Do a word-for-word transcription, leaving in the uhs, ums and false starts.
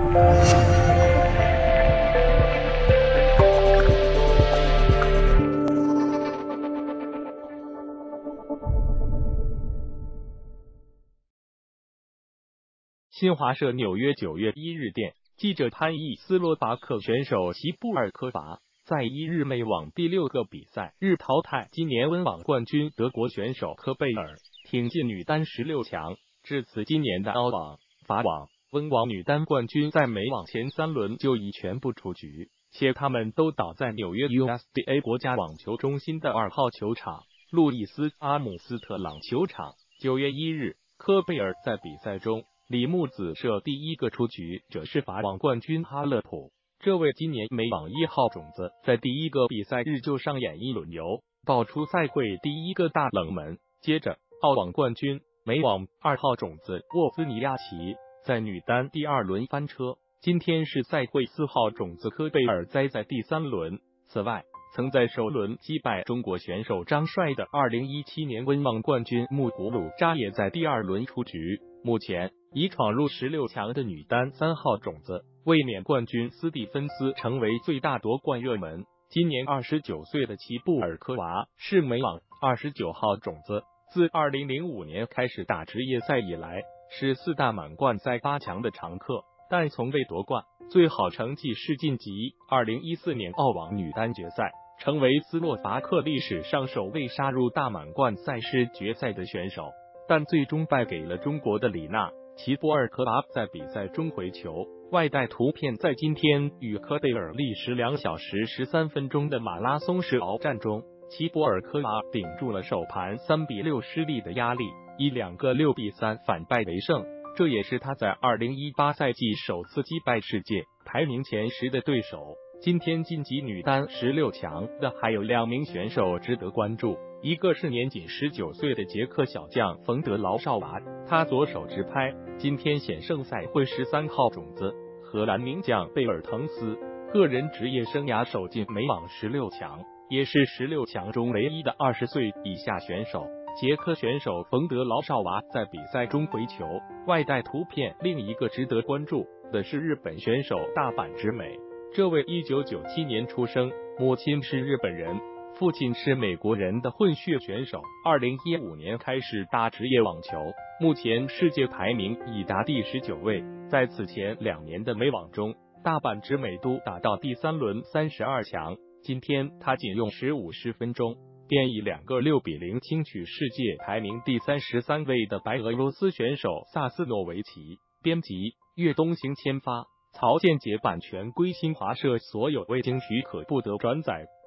新华社纽约九月一日电，记者潘毅，斯洛伐克选手齐布尔科娃在一日美网第六个比赛日淘汰今年温网冠军德国选手科贝尔，挺进女单十六强。至此，今年的澳网、法网、温网女单冠军在美网前三轮就已全部出局，且他们都倒在纽约 U S D A 国家网球中心的二号球场路易斯阿姆斯特朗球场。九月一日，科贝尔在比赛中，李木子射第一个出局者是法网冠军哈勒普。这位今年美网一号种子在第一个比赛日就上演一轮游，爆出赛会第一个大冷门。接着，澳网冠军美网二号种子沃兹尼亚奇在女单第二轮翻车。今天是赛会四号种子科贝尔栽在第三轮。此外，曾在首轮击败中国选手张帅的二零一七年温网冠军穆古鲁扎也在第二轮出局。目前已闯入十六强的女单三号种子卫冕冠军斯蒂芬斯成为最大夺冠热门。今年二十九岁的齐布尔科娃是美网二十九号种子，自二零零五年开始打职业赛以来，是四大满贯赛八强的常客，但从未夺冠，最好成绩是晋级二零一四年澳网女单决赛，成为斯洛伐克历史上首位杀入大满贯赛事决赛的选手，但最终败给了中国的李娜。齐布尔科娃在比赛中回球，外带图片在今天与科贝尔历时两小时十三分钟的马拉松式鏖战中，齐布尔科娃顶住了首盘三比六失利的压力，以两个六比三反败为胜。这也是他在二零一八赛季首次击败世界排名前十的对手。今天晋级女单十六强的还有两名选手值得关注，一个是年仅十九岁的捷克小将冯德劳绍娃，他左手直拍，今天险胜赛会十三号种子荷兰名将贝尔滕斯，个人职业生涯首进美网十六强，也是十六强中唯一的二十岁以下选手。捷克选手冯德劳绍娃在比赛中回球，外带图片。另一个值得关注的是日本选手大阪直美，这位一九九七年出生，母亲是日本人，父亲是美国人的混血选手，二零一五年开始打职业网球，目前世界排名已达第十九位。在此前两年的美网中，大阪直美都打到第三轮三十二强，今天他仅用十五十分钟，便以两个六比零轻取世界排名第三十三位的白俄罗斯选手萨斯诺维奇。编辑：粤东行签发，曹建杰版权归新华社所有，未经许可不得转载。